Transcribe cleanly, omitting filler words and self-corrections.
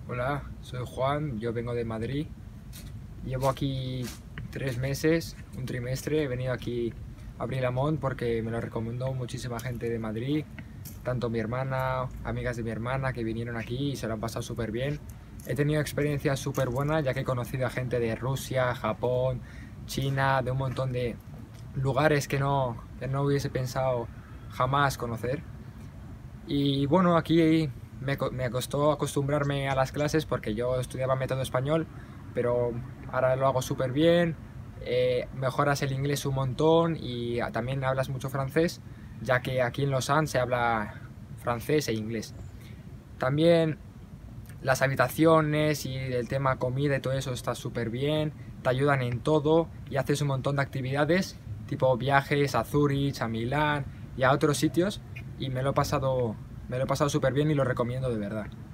Hola, soy Juan, yo vengo de Madrid. Llevo aquí 3 meses, un trimestre. He venido aquí a Brilamont porque me lo recomendó muchísima gente de Madrid, tanto mi hermana, amigas de mi hermana que vinieron aquí y se lo han pasado súper bien. He tenido experiencias súper buenas ya que he conocido a gente de Rusia, Japón, China, de un montón de lugares que no hubiese pensado jamás conocer. Y bueno, aquí me costó acostumbrarme a las clases porque yo estudiaba método español, pero ahora lo hago súper bien, mejoras el inglés un montón y también hablas mucho francés, ya que aquí en Lausanne se habla francés e inglés. También las habitaciones y el tema comida y todo eso está súper bien, te ayudan en todo y haces un montón de actividades, tipo viajes a Zurich, a Milán y a otros sitios y me lo he pasado súper bien y lo recomiendo de verdad.